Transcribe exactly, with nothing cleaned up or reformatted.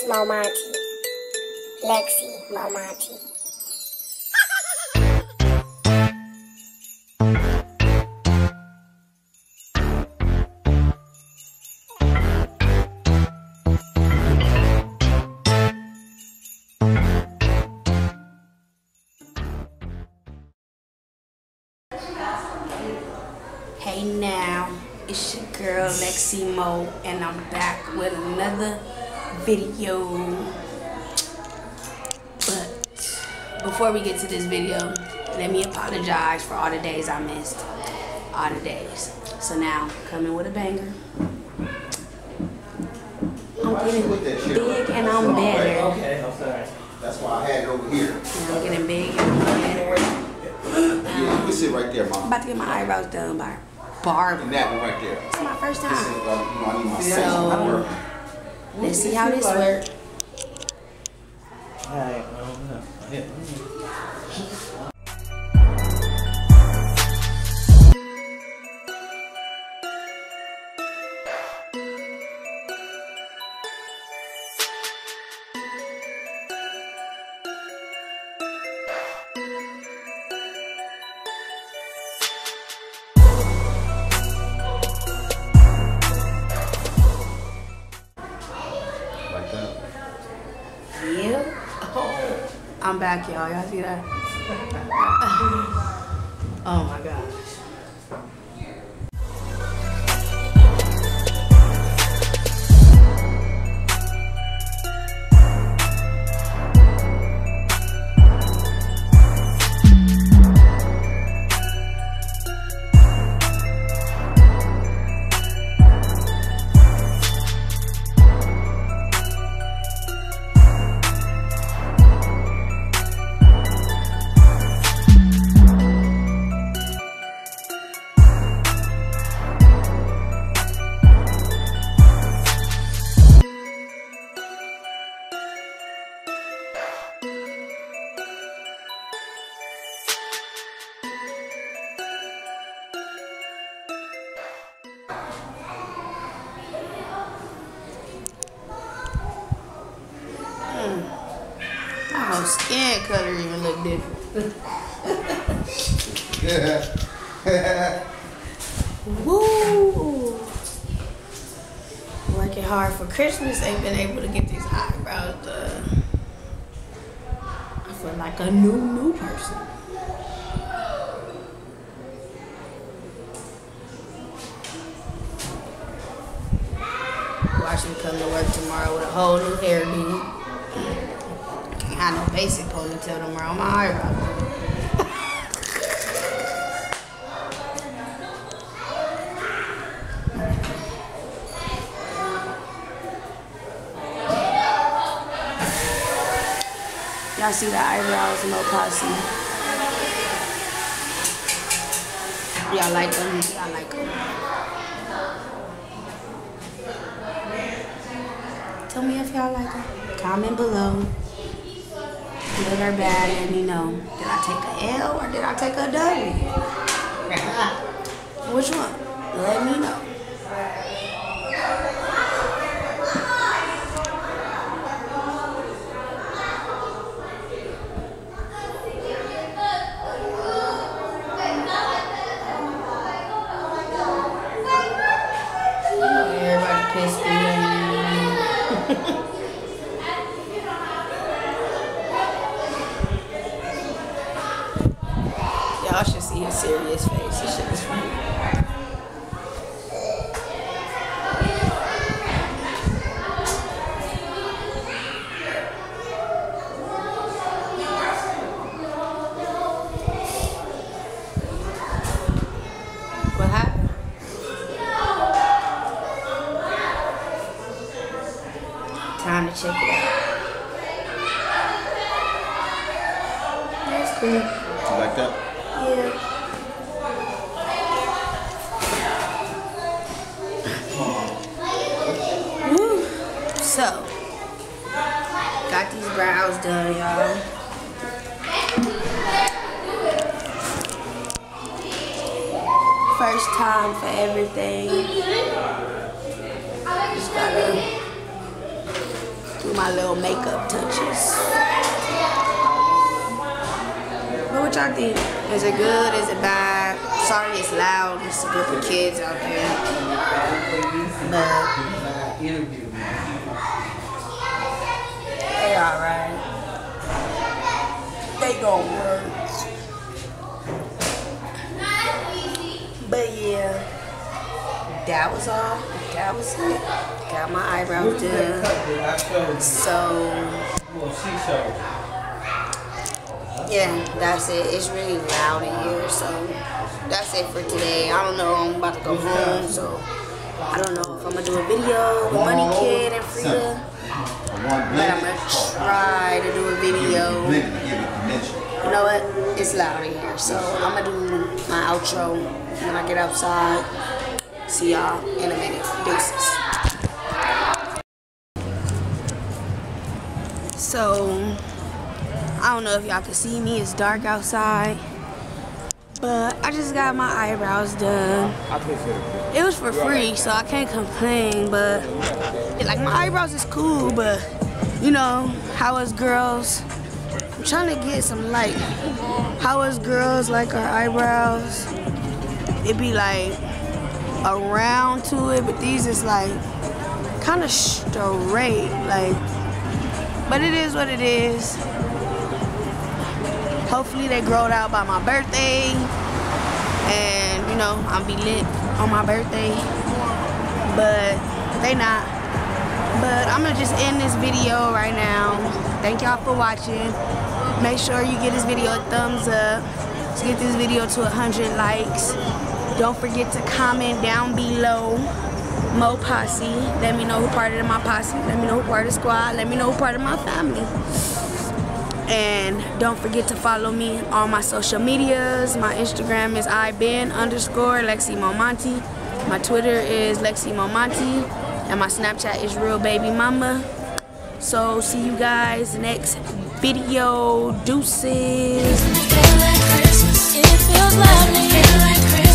It's Momonty. Lexi Momonty. Hey now, it's your girl Lexi Mo, and I'm back with another video. But before we get to this video, let me apologize for all the days I missed. All the days. So now, coming with a banger. I'm getting big and I'm better. Okay, I'm sorry. That's why I had it over here. And I'm getting big and I'm better. Yeah, you can sit right there, I'm Mom. about to get my eyebrows done by Barb. And that one right there. It's my first This is, time. uh, you know, I need my So, section work. Let's see how this works. Alright, well, yeah. Like that. Yeah. Oh, I'm back, y'all. Y'all see that? Oh my gosh. My whole skin color even look different. Woo! Working hard for Christmas, ain't been able to get these eyebrows done. I feel like a new, new person. Watch me come to work tomorrow with a whole new hairdo. Can't have no basic ponytail tomorrow. My eyebrows. Y'all see the eyebrows, no posse. Y'all like them? Y'all like them? Tell me if y'all like them. Comment below. Good or bad, let me know. Did I take a L or did I take a W? Which one? Let me know. Everybody pissed me. Y'all should see his serious face. This shit is funny. What happened? Time to check it out. That's cool. You like that? Yeah. Woo. So, got these brows done, y'all. First time for everything. Just gotta do my little makeup touches. But what y'all think? Is it good? Is it bad? Sorry it's loud. It's a group of kids out there. But they alright. They gon' work. But yeah, that was all. That was it. Got my eyebrows done. So yeah, that's it. It's really loud in here, so that's it for today. I don't know. I'm about to go home, so I don't know if I'm gonna do a video with Money Kid and Frida, but I'm gonna try to do a video. You know what? It's loud in here, so I'm gonna do my outro when I get outside. See y'all in a minute. Deuces. So I don't know if y'all can see me. It's dark outside, but I just got my eyebrows done. It was for free, so I can't complain. But like my eyebrows is cool, but you know how us girls. I'm trying to get some like how us girls like our eyebrows. It be like around to it, but these is like kind of straight, like. But it is what it is. Hopefully they growed out by my birthday, and you know I'll be lit on my birthday. But they not. But I'm gonna just end this video right now. Thank y'all for watching. Make sure you give this video a thumbs up. Let's get this video to one hundred likes. Don't forget to comment down below. Mo Posse. Let me know who part of my posse. Let me know who part of the squad. Let me know who part of my family. And don't forget to follow me on my social medias. My Instagram is iben underscore Lexi Momonti. My Twitter is Lexi Momonti. And my Snapchat is Real Baby Mama. So see you guys next video. Deuces.